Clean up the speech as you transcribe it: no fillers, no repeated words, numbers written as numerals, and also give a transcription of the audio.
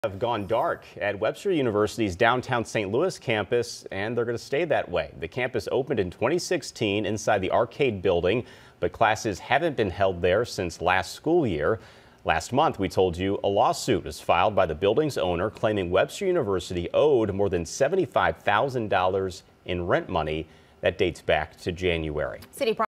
Have gone dark at Webster University's downtown St. Louis campus, and they're going to stay that way. The campus opened in 2016 inside the arcade building, but classes haven't been held there since last school year. Last month, we told you a lawsuit was filed by the building's owner claiming Webster University owed more than $75,000 in rent money. That dates back to January.